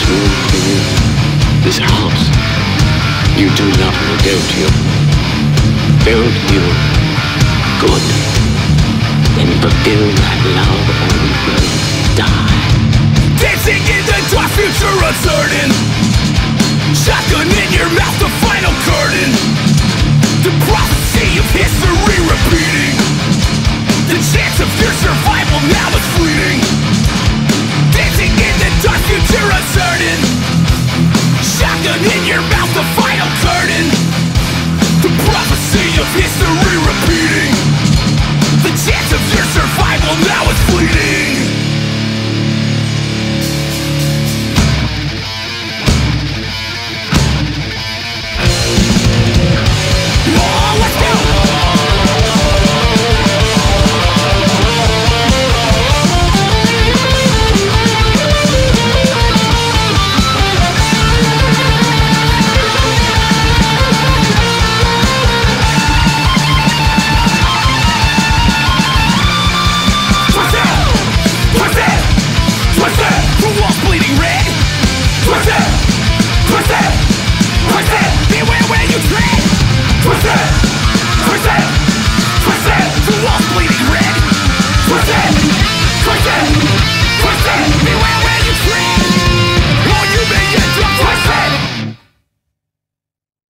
room for you, this house you do love will go to. Build you good, then fulfill that love or you will die. Dancing in the dark, future uncertain. Shotgun in your mouth, the final curtain. The prophecy of history repeating. The chance of your survival now is fleeting. Dancing in the dark, future uncertain. Shotgun in your mouth, the final curtain. The prophecy of history repeating.